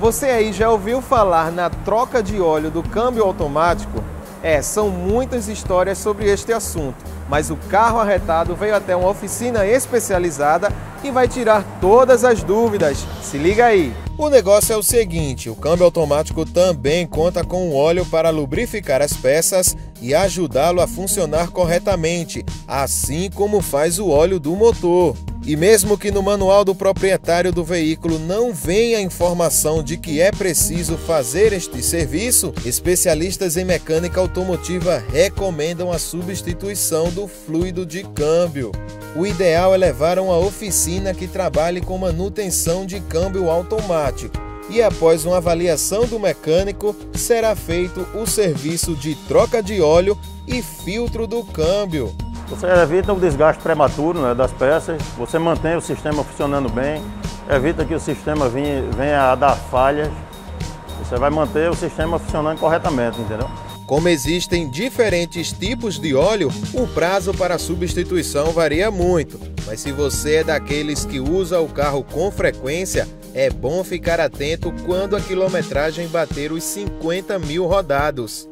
Você aí já ouviu falar na troca de óleo do câmbio automático? São muitas histórias sobre este assunto, mas o Carro Arretado veio até uma oficina especializada e vai tirar todas as dúvidas. Se liga aí! O negócio é o seguinte, o câmbio automático também conta com um óleo para lubrificar as peças e ajudá-lo a funcionar corretamente, assim como faz o óleo do motor. E mesmo que no manual do proprietário do veículo não venha a informação de que é preciso fazer este serviço, especialistas em mecânica automotiva recomendam a substituição do fluido de câmbio. O ideal é levar a uma oficina que trabalhe com manutenção de câmbio automático. E após uma avaliação do mecânico, será feito o serviço de troca de óleo e filtro do câmbio. Você evita o desgaste prematuro, né, das peças, você mantém o sistema funcionando bem, evita que o sistema venha a dar falhas, você vai manter o sistema funcionando corretamente, entendeu? Como existem diferentes tipos de óleo, o prazo para a substituição varia muito, mas se você é daqueles que usa o carro com frequência, é bom ficar atento quando a quilometragem bater os 50 mil rodados.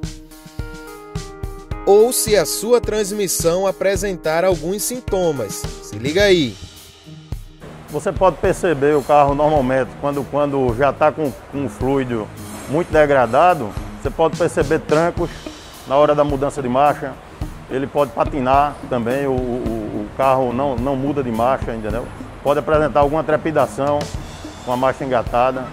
Ou se a sua transmissão apresentar alguns sintomas. Se liga aí! Você pode perceber o carro normalmente, quando já está com o fluido muito degradado, você pode perceber trancos na hora da mudança de marcha, ele pode patinar também, o carro não muda de marcha, entendeu? Pode apresentar alguma trepidação com a marcha engatada,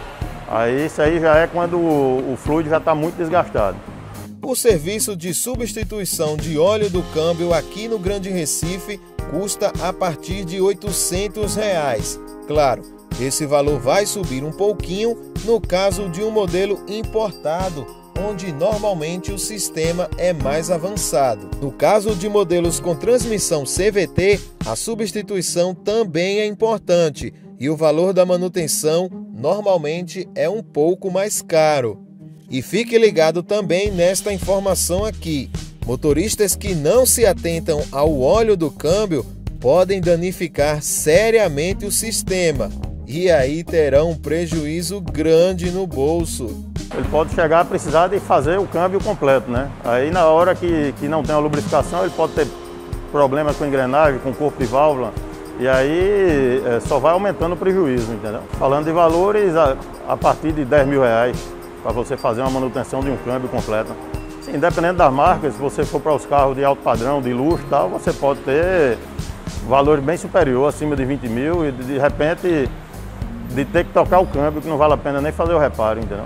isso aí já é quando o fluido já está muito desgastado. O serviço de substituição de óleo do câmbio aqui no Grande Recife custa a partir de R$ 800. Claro, esse valor vai subir um pouquinho no caso de um modelo importado, onde normalmente o sistema é mais avançado. No caso de modelos com transmissão CVT, a substituição também é importante e o valor da manutenção normalmente é um pouco mais caro. E fique ligado também nesta informação aqui. Motoristas que não se atentam ao óleo do câmbio podem danificar seriamente o sistema e aí terão um prejuízo grande no bolso. Ele pode chegar a precisar de fazer o câmbio completo, né? Aí na hora que não tem a lubrificação, ele pode ter problemas com engrenagem, com corpo de válvula, e aí só vai aumentando o prejuízo, entendeu? Falando de valores, a partir de R$ 10 mil para você fazer uma manutenção de um câmbio completo. Sim, independente das marcas, se você for para os carros de alto padrão, de luxo e tal, você pode ter valores bem superior, acima de 20 mil, e de repente de ter que tocar o câmbio, que não vale a pena nem fazer o reparo, entendeu?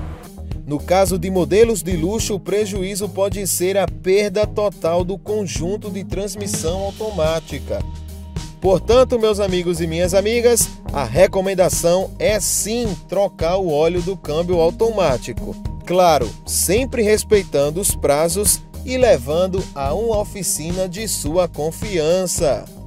No caso de modelos de luxo, o prejuízo pode ser a perda total do conjunto de transmissão automática. Portanto, meus amigos e minhas amigas, a recomendação é sim trocar o óleo do câmbio automático. Claro, sempre respeitando os prazos e levando a uma oficina de sua confiança.